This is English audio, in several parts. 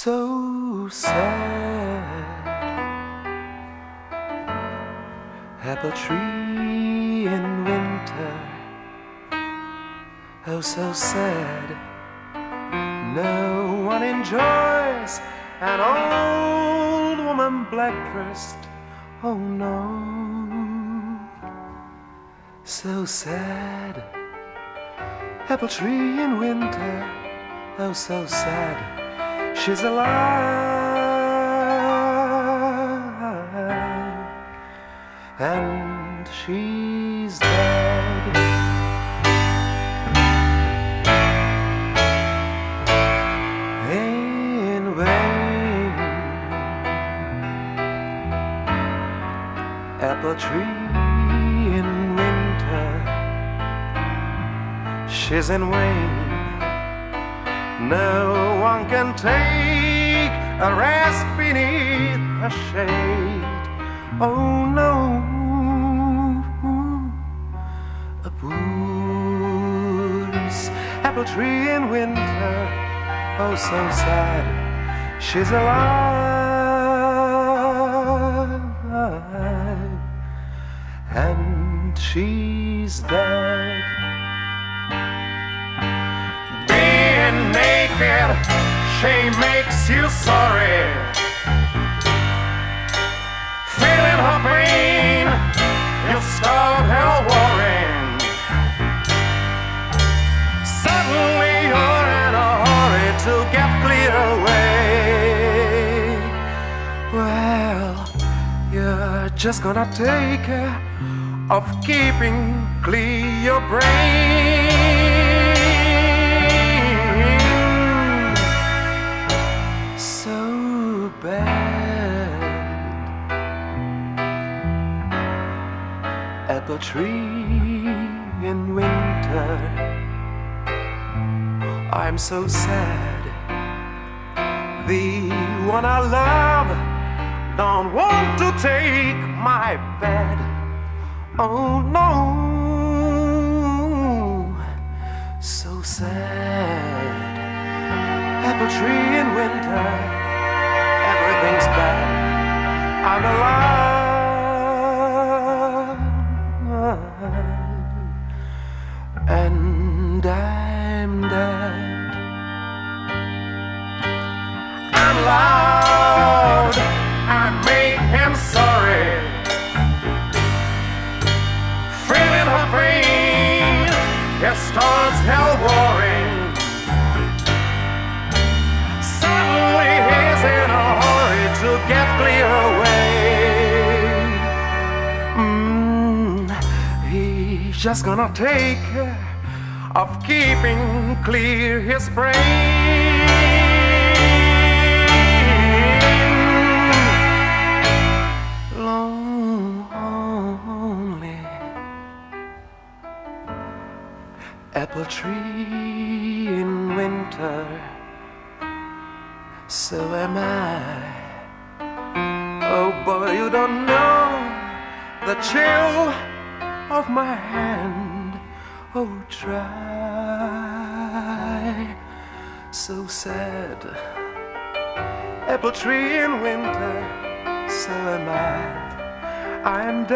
so sad. Apple tree in winter, oh so sad. No one enjoys an old woman black-dressed, oh no, so sad. Apple tree in winter, oh so sad. She's alive and she's dead. In vain, apple tree in winter, she's in vain. No one can take a rest beneath a shade. Oh no, a poor's apple tree in winter, oh so sad. She's alive and she's dead. Naked, she makes you sorry. Feeling her pain, you start her worrying. Suddenly you're in a hurry to get clear away. Well, you're just gonna take care of keeping clear your brain. Apple tree in winter, I'm so sad. The one I love don't want to take my bed. Oh no, so sad. Apple tree in winter, everything's bad. I'm alive and I'm dead. I'm loud, I make him sorry. Feeling her pain, it starts hell warring. Suddenly he's in a hurry to get clear away. He's just gonna take care of keeping clear his brain. Lonely apple tree in winter, so am I. Oh boy, you don't know the chill of my hand. Oh, try. So sad. Apple tree in winter, so am I. I'm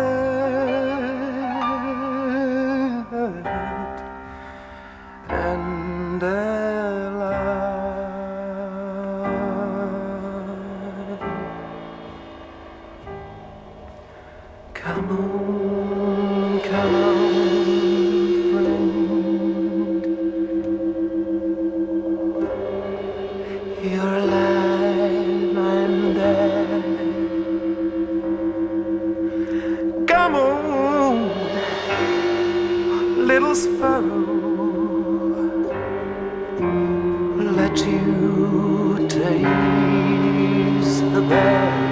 dead and alive. Come on, come on. You're alive, I'm dead. Come on, little sparrow, let you taste the bed.